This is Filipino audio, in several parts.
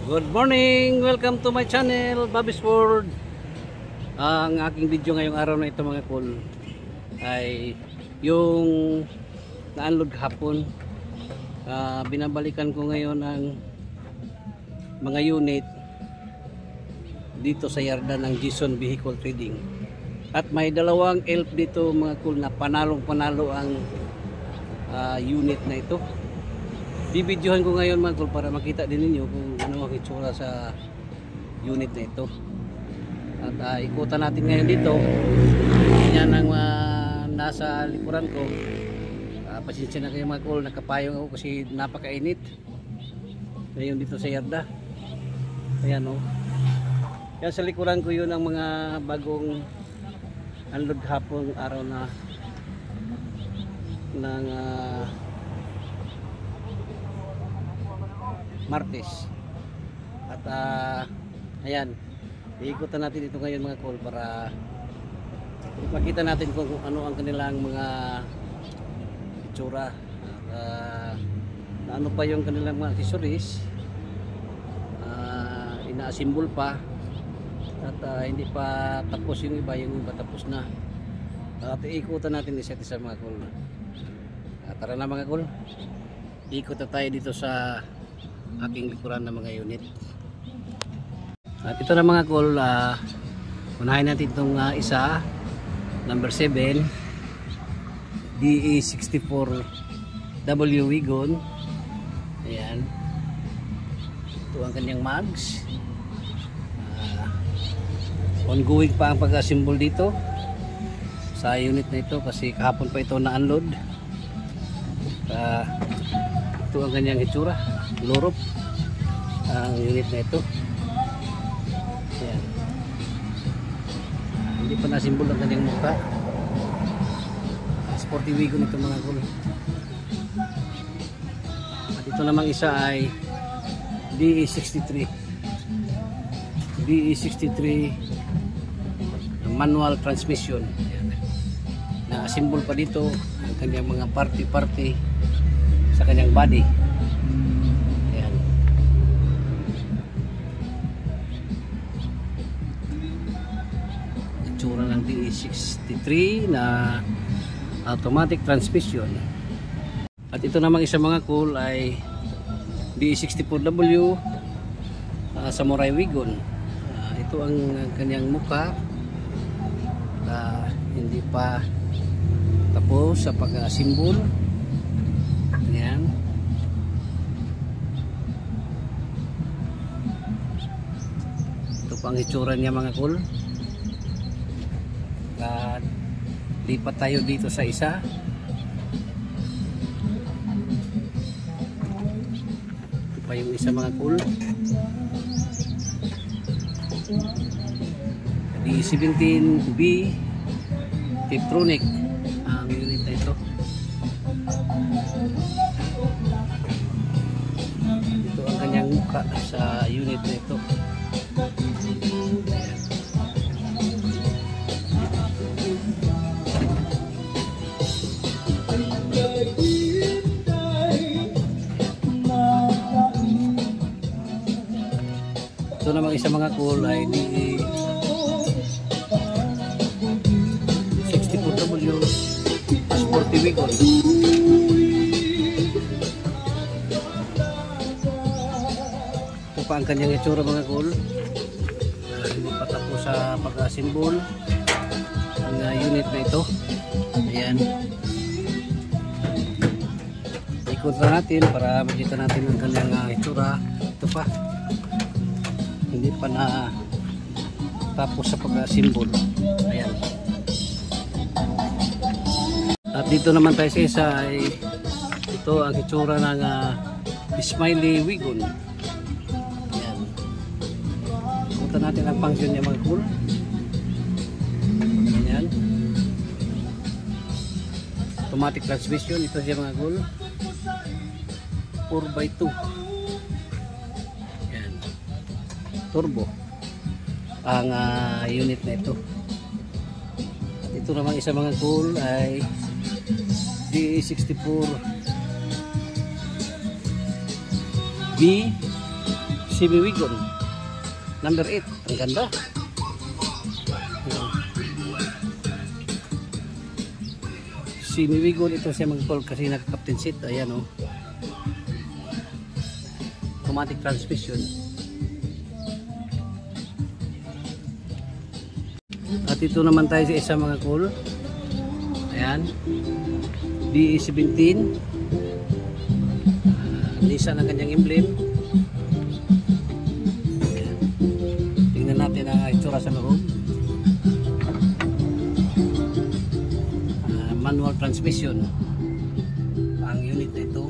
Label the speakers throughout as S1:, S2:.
S1: Good morning! Welcome to my channel, Bobby's World. Ang aking video ngayong araw na ito mga cool ay yung na-unload hapon. Binabalikan ko ngayon ang mga unit dito sa yarda ng Jason Vehicle Trading. At may dalawang elf dito mga cool na panalong-panalo ang unit na ito. Bibidyohan ko ngayon mga cool para makita din ninyo kung ano ang itsura sa unit na ito. At ikutan natin ngayon dito. Yan ang nasa likuran ko. Pasensya na kayo mga cool, nakapayong ako kasi napakainit ngayon dito sa yarda. Ayan o. Yan sa likuran ko yun ang mga bagong unload hapon araw na ng Martes. At ayan, iikutan natin ito ngayon mga cool para makita natin kung ano ang kanilang mga itsura at na ano pa yung kanilang mga accessories. Ina-assemble pa at hindi pa tapos yung iba tapos na. At iikutan natin isa't isa mga cool. Tara na mga cool, ikot na tayo dito sa aking likuran ng mga unit. At ito na mga cool, unahin natin itong isa, number 7 DE64W Wagon. Ayan, ito ang kanyang mags. Ongoing pa ang pag-assemble dito sa unit na ito kasi kahapon pa ito na-unload. Ito ang kanyang itsura, lorop ang unit na ito. Ayan. Hindi pa nasimbol ang kanyang mukha. Sporty wagon ito mga cool. At ito namang isa ay DE63 manual transmission. Na-assemble pa dito ang kanyang mga party sa kanyang body. Ayan. Itsura ng DE63 na automatic transmission. At ito namang isa mga cool ay DE64W Samurai Wagon. Ito ang kanyang mukha. Hindi pa tapos sa pag-assemble. Ayan. Ito pa ang itsura niya mga cool. At lipat tayo dito sa isa. Ito pa yung isa mga cool. D17B Tiptronic ang unit na ito. Ito ang kanyang mukha sa unit na ito. Ito namang isa mga cool ay DE64W Sporty Wagon. Ito pa ang kanyang itsura mga cool. Hindi pa tapos sa pag-assemble ang unit na ito. Ayan, ikot na natin para makita natin ang kanyang itsura. Ito pa, hindi pa na tapos sa pag-assemble. Ayan. At dito naman tayo sa isa ay ito ang itsura ng Smiley Wagon. Ayan. Punta natin ang function niya mga cool. Ayan. Automatic transmission. Ito siya mga cool. 4x2. Ayan. Turbo ang unit na ito. At ito naman isa mga cool ay DE64B Semi-Wigon number 8. Ang ganda. Semi-Wigon ito siya mag-call kasi naka-captain seat. Ayan o. Automatic transmission. At ito naman tayo sa isa mga call. Ayan. DE17. Nissan ang kanyang emblem. Ayan. Tingnan natin ang itsura sa loob. Manual transmission ang unit na ito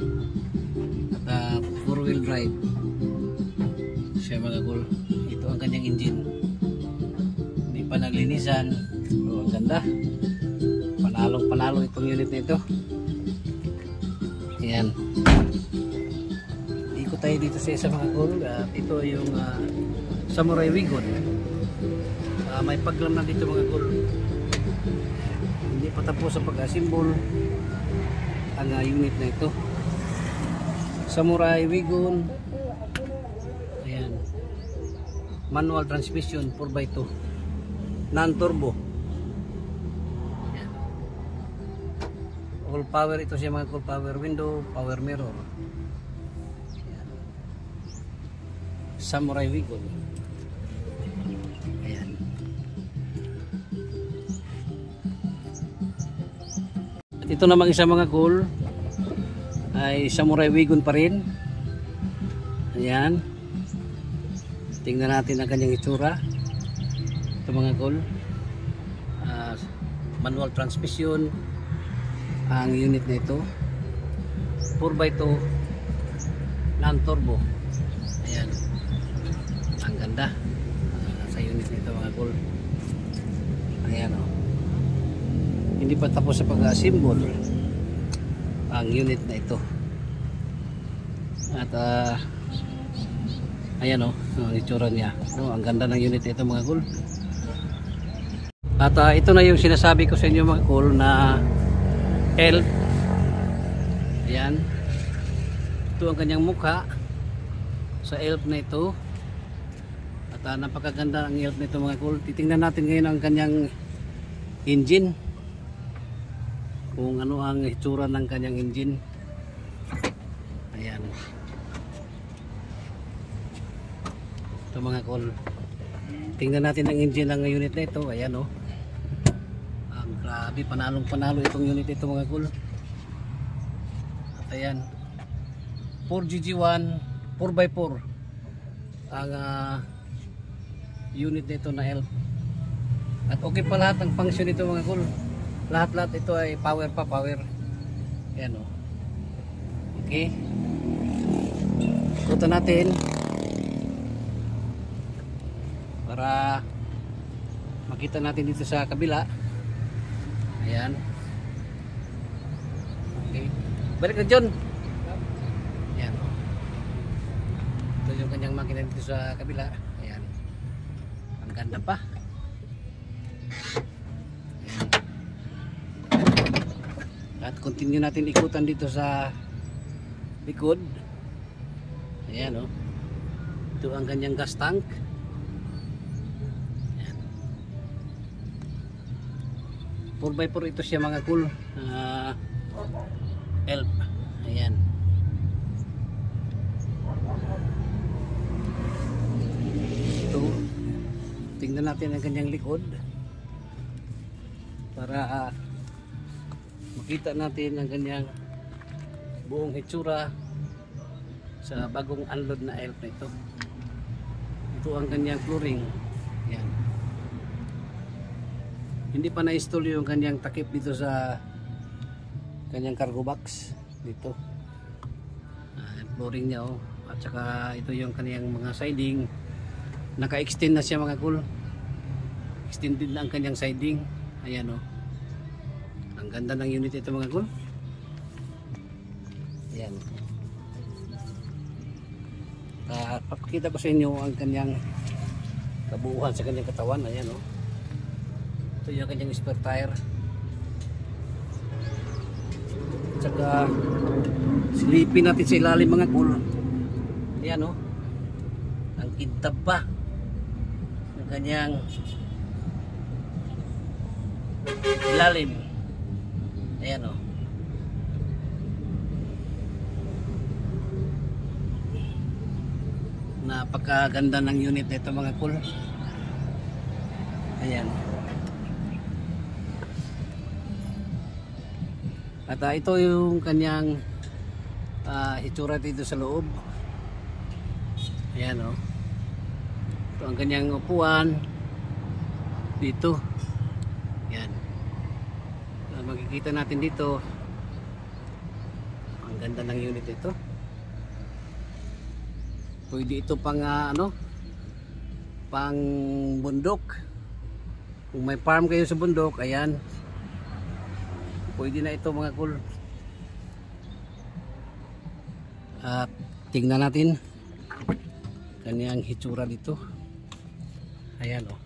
S1: at 4-wheel drive siya mga call. Ito ang kanyang engine, hindi pa naglinisan. Ang ganda, panalong panalo itong unit na ito. Ayan, ikot tayo dito sa isa mga call. Ito yung Samurai Wigon. May paglam na dito mga call. Hindi pa tapos sa pag-assemble ang unit na ito. Samurai Wigon. Ayan. Manual transmission 4x2. Non-turbo. Ayan. All power ito siya mga all power window, power mirror. Ayan. Samurai Wigon. At ito namang isa mga cool ay Samurai Wigon pa rin. Ayan. Tingnan natin ang kanyang itsura. Ito mga cool. Manual transmission ang unit na ito. 4x2 non-turbo. Ayan. Ang ganda sa unit nito mga cool. Ayan o. Hindi pa tapos sa pag-assemble ang unit na ito. At ayan o, ang itsura niya. Ang ganda ng unit ito mga cool. At ito na yung sinasabi ko sa inyo mga cool na ELF. Ayan. Ito ang kanyang mukha sa ELF na ito. At napakaganda ang ELF na ito mga cool. Titingnan natin ngayon ang kanyang engine, kung ano ang itsura ng kanyang engine. Ayan. Ito mga cool. Tingnan natin ang engine ng unit na ito. Ayan o. Ang grabe, panalong panalo itong unit ito mga cool. At ayan, 4GG1 4x4 ang unit nito na ELF. At okay pa lahat ang function nito mga cool. Lahat-lahat ito ay power pa, power. Ayan o. Okay. Ikutan natin para makita natin dito sa kabila. Ayan. Okay. Balik na John. Ayan o. Ito yung kanyang makina dito sa kabila. Ayan. Ang ganda pa. At continue natin ikutan dito sa likod. Ayan o. Ito ang kanyang gas tank. Ayan. 4x4 ito siya mga cool. ELF. Ayan. Ito. Tingnan natin ang kanyang likod para makita natin ang kanyang buong hitsura sa bagong unload na ELF na ito. Ito ang kanyang flooring. Yan. Hindi pa na-install yung kanyang takip dito sa kanyang cargo box dito. Flooring niya oh. At saka ito yung kanyang mga siding. Naka-extend na siya mga cool. Extended na ang kanyang siding. Ayan oh. Ang ganda ng unit ito mga cool. Ayan. Papakita ko sa inyo ang kanyang kabuuan sa kanyang katawan. Ayan o. Ito yung kanyang spare tire. Tsaka silipin natin sa ilalim mga cool. Ayan o. ang kintab pa ng kanyang ilalim. Ayan o. Napakaganda ng unit nito mga cool. Ayan. At ito yung kanyang itsura dito sa loob. Ayan o. Ito ang kanyang upuan dito. Ayan. Makikita natin dito ang ganda ng unit ito. Pwede ito pang pang bundok. Kung may farm kayo sa bundok, ayan, pwede na ito mga cool. At tingnan natin kanyang hitsura dito. Ayan o.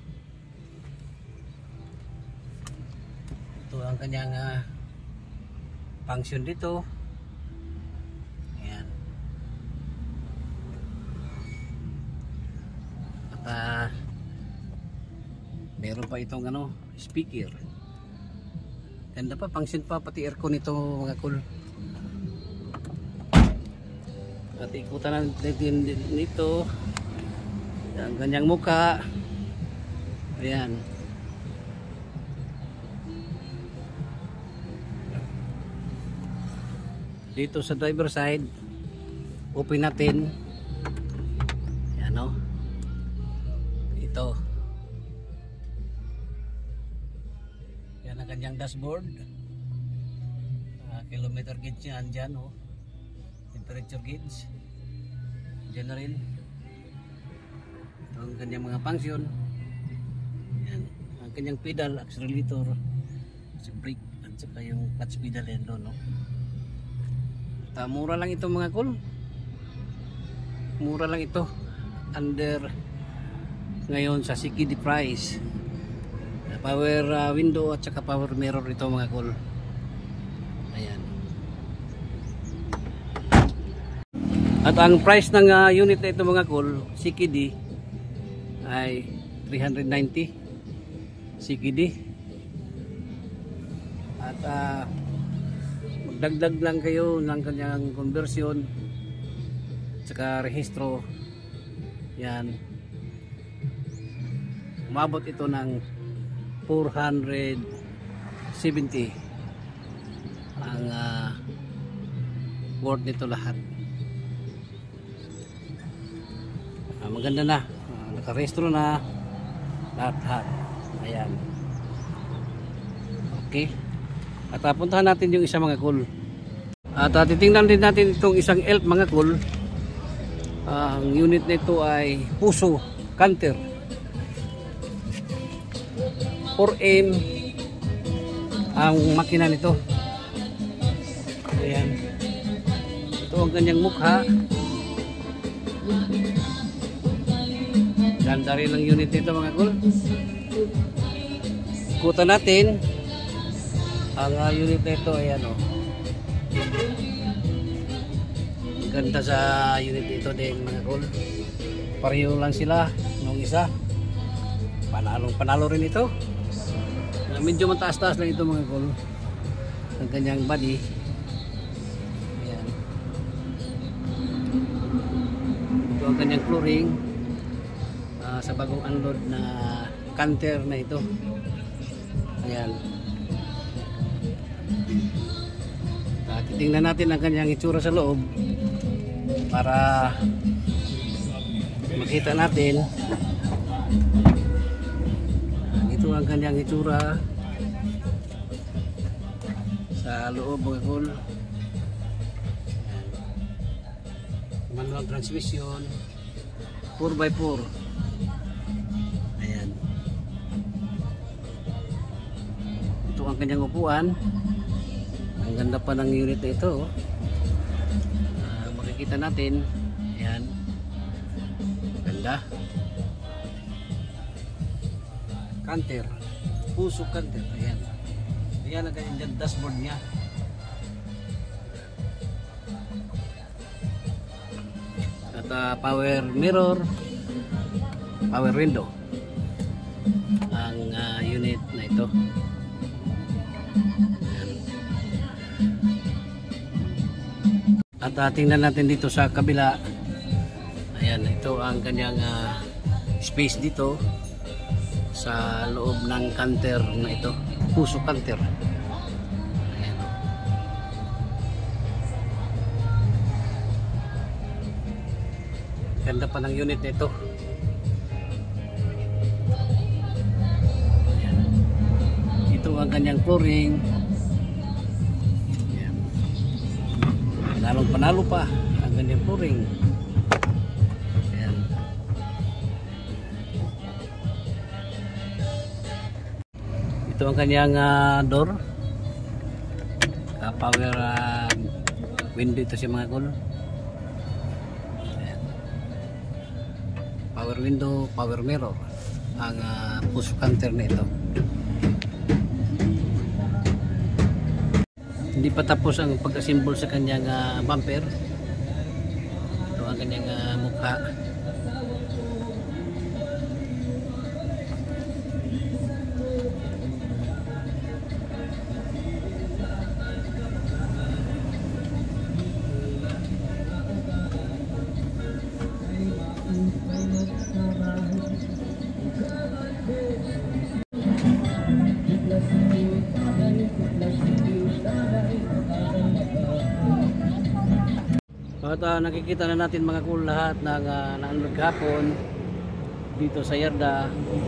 S1: Ito ang kanyang function dito. Ayan. At meron pa itong speaker. Ganda pa, function pa, pati aircon ito mga cool. At ikutan natin nito ang kanyang muka. Ayan. Dito sa driver side, open natin. Ayan o. Ito. Yan ang kanyang dashboard. Kilometer gauge yan dyan o. Temperature gauge. Dyan na rin. Ito ang kanyang mga function. Yan. Ang kanyang pedal, accelerator, si brake, at saka yung clutch pedal yan doon no. Mura lang ito mga cool. Mura lang ito. Under ngayon sa CKD price. Power window at saka power mirror ito mga cool. Ayan. At ang price ng unit na ito mga cool, CKD ay 390 CKD. At magdagdag lang kayo ng kanyang conversion saka rehistro. Yan. Umabot ito ng 470 ang worth nito lahat. Maganda na. Nakarehistro na lahat. Ayan. Okay. At puntahan natin yung isa mga cool. At titingnan din natin itong isang ELF mga cool. Ang unit nito ay Puso Canter 4M ang makina nito. Ayan. Ito ang kanyang mukha. Ganda rin ang unit nito mga cool. Ikutan natin ang unit nito. Ayan o. Ganda sa unit nito din mga cool. Pareho lang sila nung isa. Panalo rin ito. Medyo mataas-taas lang ito mga cool. Ang kanyang body. Ayan. Ito ang kanyang flooring. Sa bagong unload na Canter na ito. Ayan. Titingnan natin ang kanyang itsura sa loob para makita natin. Ito ang kanyang itsura sa loob mga cool. Manual transmission 4x4. Ayan. Ito ang kanyang upuan. Ang ganda pa ng unit na ito. Makikita natin. Ayan. Ganda. Canter. Puso Canter. Ayan. Ayan ang kanyang dashboard niya. At power mirror. power window ang unit na ito. Ayan. At tingnan natin dito sa kabila. Ayan, ito ang kanyang space dito sa loob ng canter na ito, puso canter. Ayan. Ganda pa ng unit na ito. Ayan. Ito ang kanyang flooring. Ayan. Panalong panalo pa ang kanyang flooring. Ito ang kanyang door. Power window ito siya mga kol. Power window, power mirror ang push counter na ito. Hindi pa tapos ang pagka-symbol sa kanyang bumper. Ito ang kanyang mukha. At nakikita na natin mga cool lahat ng naunlog hapon dito sa yarda.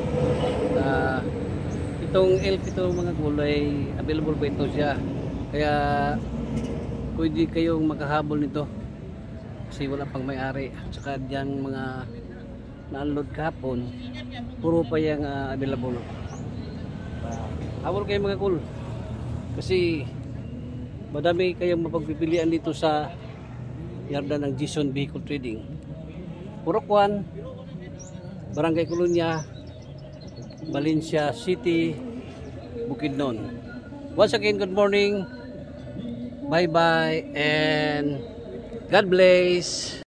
S1: Itong elf ito mga cool ay available pa ito siya, kaya pwede kayong makahabol nito kasi wala pang may-ari. At saka dyan mga naunlog hapon puro pa yung available. Habol kayo mga cool kasi madami kayong mapagpipilian dito sa yarda ng Jason Vehicle Trading, Purokwan, Barangay Colonia, Valencia City, Bukidnon. Once again, good morning, bye bye, and God bless.